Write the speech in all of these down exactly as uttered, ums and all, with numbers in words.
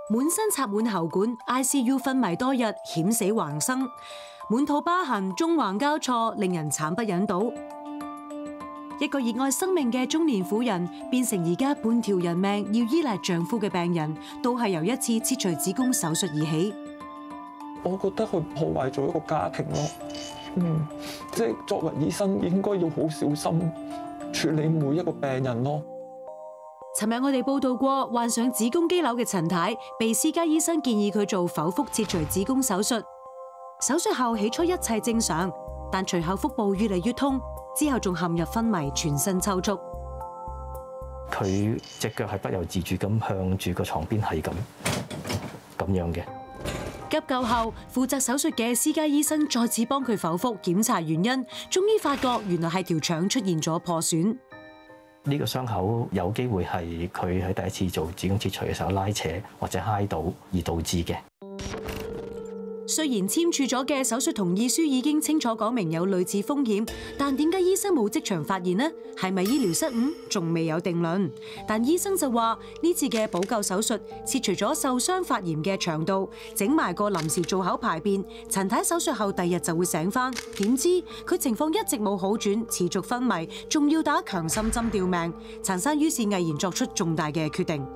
滿身插滿喉管 ，I C U 昏迷多日，險死橫生，滿肚疤痕，縱橫交錯，令人慘不忍睹。一個熱愛生命嘅中年婦人，變成而家半條人命要依賴丈夫嘅病人，都係由一次切除子宮手術而起。 我覺得佢破壞咗一個家庭咯。嗯，即係作為醫生應該要好小心處理每一個病人咯。 尋日我哋報道過，患上子宮肌瘤嘅陳太，被私家醫生建議佢做剖腹切除子宮手術。手術後起初一切正常，但隨後腹部越嚟越痛，之後仲陷入昏迷，全身抽搐。 佢隻腳係不由自主咁向住個床邊係咁咁樣嘅。 急救後，負責手術嘅私家醫生再次幫佢剖腹檢查原因，終於發覺原來係條腸出現咗破損。 呢個傷口有機會係佢喺第一次做子宮切除嘅時候拉扯或者揩到而導致嘅。 雖然簽署咗嘅手術同意書已經清楚講明有類似風險，但點解醫生冇即場發現呢？係咪醫療失誤？仲未有定論。但醫生就話呢次嘅補救手術切除咗受傷發炎嘅腸道，整埋個臨時造口排便。陳太手術後第日就會醒返，點知佢情況一直冇好轉，持續昏迷，仲要打強心針吊命。陳生於是毅然作出重大嘅決定。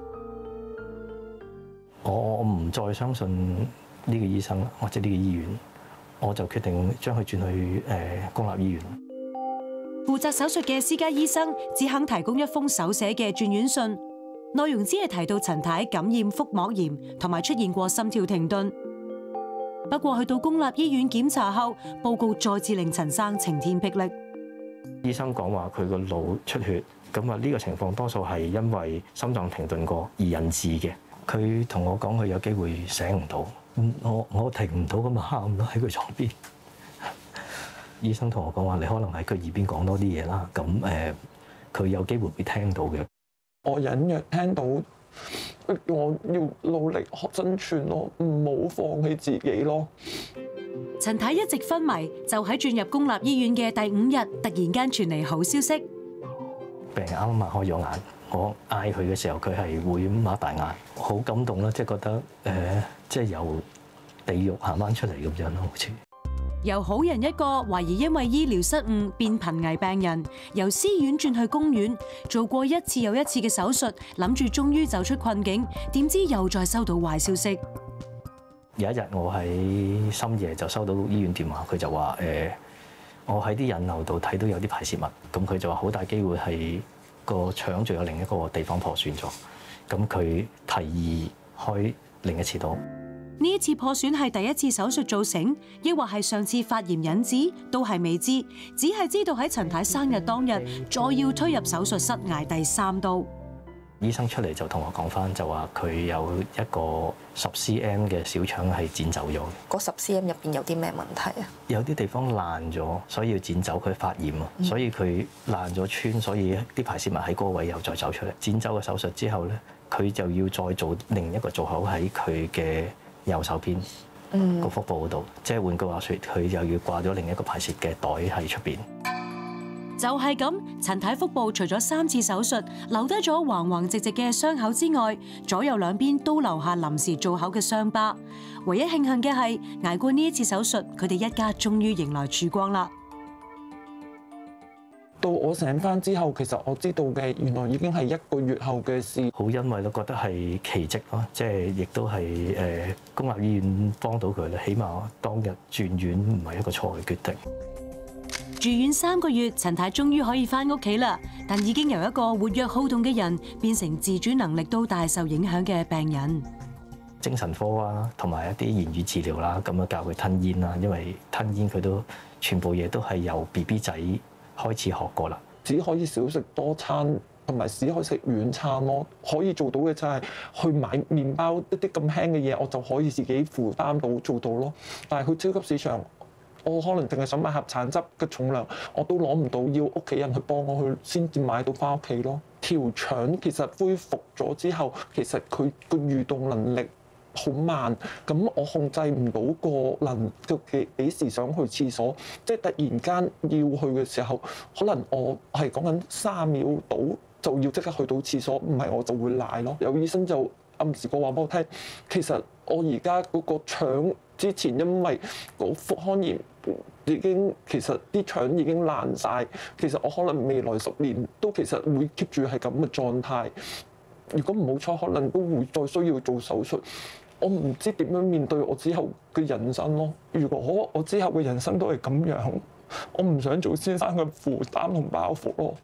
我我唔再相信呢個醫生或者呢個醫院，我就決定將佢轉去誒公立醫院。 負責手術嘅私家醫生只肯提供一封手寫嘅轉院信，內容只係提到陳太感染腹膜炎同埋出現過心跳停頓。不過去到公立醫院檢查後，報告再次令陳生晴天霹靂。 醫生講話佢個腦出血，咁啊呢個情況多數係因為心臟停頓過而引致嘅。佢同我講佢有機會醒唔到。我我停唔到咁啊，喊咯喺佢床邊。醫生同我講話，你可能喺佢耳邊講多啲嘢啦。咁誒，佢有機會會聽到嘅。 我隱約聽到，我要努力學生存咯，唔好放棄自己咯。 陳太一直昏迷，就喺轉入公立醫院嘅第五日，突然間傳嚟好消息。 病人啱啱擘開咗眼，我嗌佢嘅時候，佢係會擘大眼，好感動啦，即係覺得誒、呃，即係由地獄行翻出嚟咁樣咯，好似。 由好人一個，懷疑因為醫療失誤變瀕危病人，由私院轉去公院，做過一次又一次嘅手術，諗住終於走出困境，點知又再收到壞消息。 有一日我喺深夜就收到醫院電話，佢就話誒、呃，我喺啲引流度睇到有啲排泄物，咁佢就話好大機會係個腸仲有另一個地方破損咗，咁佢提議開另一次刀。 呢一次破損係第一次手術造成，抑或係上次發炎引致，都係未知，只係知道喺陳太生日當日，再要推入手術室捱第三刀。 醫生出嚟就同我講翻，就話佢有一個十 cm 嘅小腸係剪走咗。 嗰十 cm 入邊有啲咩問題啊？ 有啲地方爛咗，所以要剪走佢發炎啊，嗯、所以佢爛咗穿，所以啲排泄物喺嗰個位又再走出嚟。剪走個手術之後咧，佢就要再做另一個造口喺佢嘅右手邊個腹部嗰度，即係換句話説，佢又要掛咗另一個排泄嘅袋喺出邊。 就係咁，陳太腹部除咗三次手術留低咗橫橫直直嘅傷口之外，左右兩邊都留下臨時造口嘅傷疤。唯一慶幸嘅係，捱過呢一次手術，佢哋一家終於迎來曙光啦。 到我醒翻之後，其實我知道嘅原來已經係一個月後嘅事。 好欣慰咯，覺得係奇蹟咯，即係亦都係誒公立醫院幫到佢啦。起碼當日轉院唔係一個錯嘅決定。 住院三個月，陳太終於可以翻屋企啦，但已經由一個活躍好動嘅人變成自主能力都大受影響嘅病人。 精神科啊，同埋一啲言語治療啦，咁樣教佢吞嚥啦，因為吞嚥佢都全部嘢都係由 B B 仔開始學過啦。 只可以少食多餐，同埋只可以食軟餐咯。可以做到嘅就係去買麵包一啲咁輕嘅嘢，我就可以自己負擔到做到咯。但係去超級市場，我可能淨係想買盒橙汁嘅重量，我都攞唔到，要屋企人去幫我去先至買到翻屋企咯。條腸其實恢復咗之後，其實佢個蠕動能力好慢，咁我控制唔到個能幾幾時想去廁所，即係突然間要去嘅時候，可能我係講緊三秒到就要即刻去到廁所，唔係我就會賴咯。有醫生就暗示過話俾我聽，其實我而家嗰個腸之前因為個腹腔炎已經其實啲腸已經爛晒，其實我可能未來十年都其實會 keep 住係咁嘅狀態。如果唔好彩，可能都會再需要做手術。我唔知點樣面對我之後嘅人生咯。如果我我之後嘅人生都係咁樣，我唔想做先生嘅負擔同包袱咯。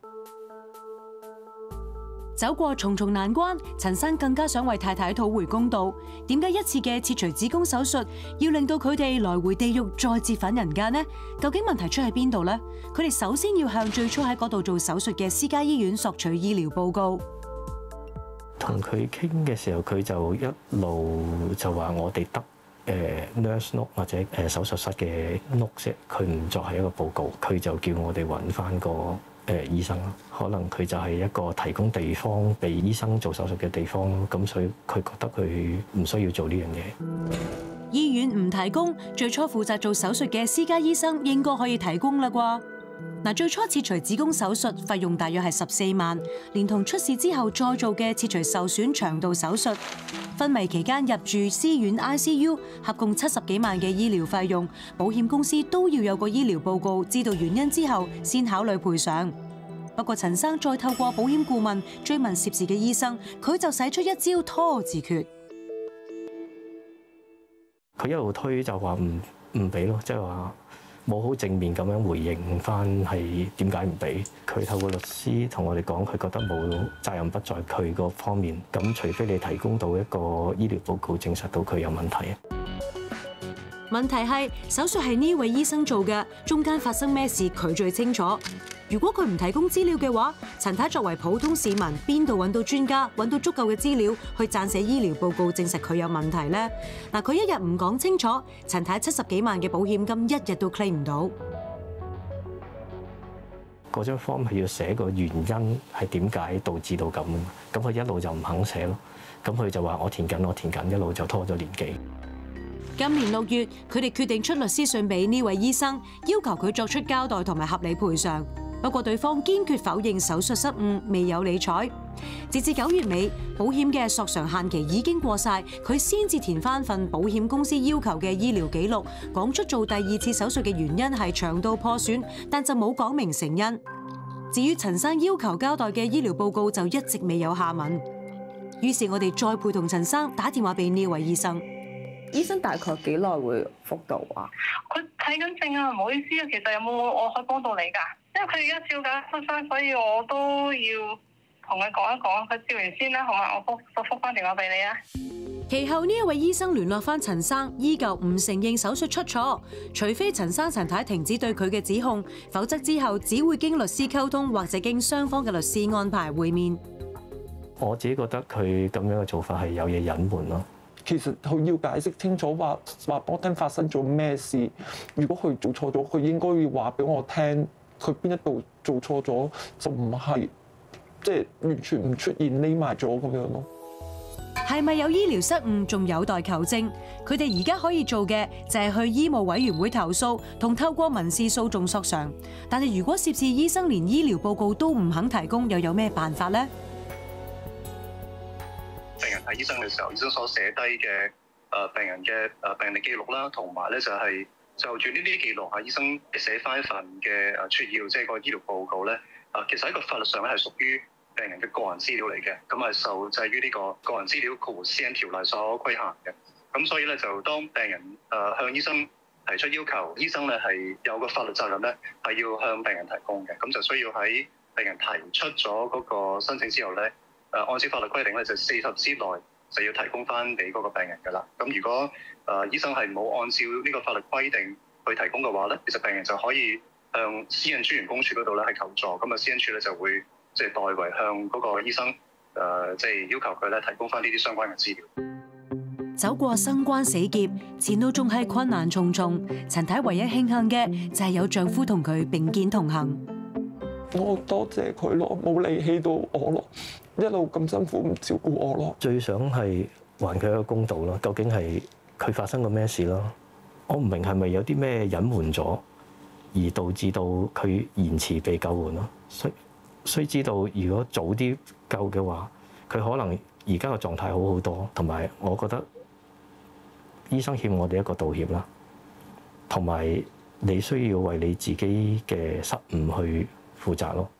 走過重重難關，陳生更加想為太太討回公道。點解一次嘅切除子宮手術要令到佢哋來回地獄再折返人間呢？究竟問題出喺邊度呢？佢哋首先要向最初喺嗰度做手術嘅私家醫院索取醫療報告。 同佢傾嘅時候，佢就一路就話我哋得誒 nurse note 或者誒手術室嘅 note 啫，佢唔作係一個報告，佢就叫我哋揾翻個誒醫生咯。可能佢就係一個提供地方俾醫生做手術嘅地方，咁所以佢覺得佢唔需要做呢樣嘢。 醫院唔提供，最初負責做手術嘅私家醫生應該可以提供啦啩？嗱，最初切除子宮手術費用大約係十四萬，連同出事之後再做嘅切除受損腸道手術，昏迷期間入住私院 I C U， 合共七十幾萬嘅醫療費用，保險公司都要有個醫療報告，知道原因之後先考慮賠償。不過陳生再透過保險顧問追問涉事嘅醫生，佢就使出一招拖字訣。 佢一路推就話唔唔俾咯，即係話冇好正面咁樣回應翻係點解唔俾。佢透過律師同我哋講，佢覺得冇責任不在佢個方面。咁除非你提供到一個醫療報告證實到佢有問題。 問題係手術係呢位醫生做嘅，中間發生咩事佢最清楚。如果佢唔提供資料嘅話，陳太作為普通市民，邊度揾到專家揾到足夠嘅資料去撰寫醫療報告證實佢有問題呢？嗱，佢一日唔講清楚，陳太七十幾萬嘅保險金一日都 claim 唔到。 嗰張 form 係要寫個原因係點解導致到咁，咁佢一路就唔肯寫咯。咁佢就話我填緊，我填緊，一路就拖咗年幾。 今年六月，佢哋決定出律師信俾呢位醫生，要求佢作出交代同埋合理賠償。不過對方堅決否認手術失誤，未有理睬。截至九月尾，保險嘅索償限期已經過晒，佢先至填翻份保險公司要求嘅醫療記錄，講出做第二次手術嘅原因係腸道破損，但就冇講明成因。至於陳生要求交代嘅醫療報告就一直未有下文。於是我哋再陪同陳生打電話俾呢位醫生。 醫生大概幾耐會復到啊？ 佢睇緊症啊，唔好意思啊，其實有冇我可以幫到你㗎？因為佢而家照緊出生，所以我都要同佢講一講。佢照完先啦，好嘛？我復我復翻電話俾你啊。 其後呢一位醫生聯絡翻陳生，依舊唔承認手術出錯，除非陳生陳太停止對佢嘅指控，否則之後只會經律師溝通或者經雙方嘅律師安排會面。 我自己覺得佢咁樣嘅做法係有嘢隱瞞咯。 其實佢要解釋清楚，話話俾我聽發生咗咩事。如果佢做錯咗，佢應該要話俾我聽，佢邊一度做錯咗，就唔係即係完全唔出現匿埋咗咁樣咯。 係咪有醫療失誤，仲有待求證。佢哋而家可以做嘅就係去醫務委員會投訴，同透過民事訴訟索償。但係如果涉事醫生連醫療報告都唔肯提供，又有咩辦法呢？ 病人睇醫生嘅時候，醫生所寫低嘅誒病人嘅誒病歷記錄啦，同埋咧就係就住呢啲記錄，嚇醫生寫翻一份嘅誒出要，即係個醫療報告咧。啊，其實喺個法律上咧係屬於病人嘅個人資料嚟嘅，咁係受制於呢個個人資料括弧私隱條例所規限嘅。咁所以咧就當病人誒向醫生提出要求，醫生咧係有個法律責任咧係要向病人提供嘅。咁就需要喺病人提出咗嗰個申請之後咧。誒按照法律規定咧，就四十之內就要提供翻俾嗰個病人㗎啦。咁如果誒醫生係冇按照呢個法律規定去提供嘅話咧，其實病人就可以向私隱專員公署嗰度咧係求助。咁啊，私隱處咧就會即係代為向嗰個醫生誒即係要求佢咧提供翻呢啲相關嘅資料。 走過生關死劫，前路仲係困難重重。陳太唯一慶幸嘅就係有丈夫同佢並肩同行。 我多謝佢咯，冇離棄到我咯，一路咁辛苦唔照顧我咯。 最想係還佢一個公道咯，究竟係佢發生過咩事咯？我唔明係咪有啲咩隱瞞咗，而導致到佢延遲被救援咯？需需知道，如果早啲救嘅話，佢可能而家嘅狀態好好多，同埋我覺得醫生欠我哋一個道歉啦，同埋你需要為你自己嘅失誤去負責咯。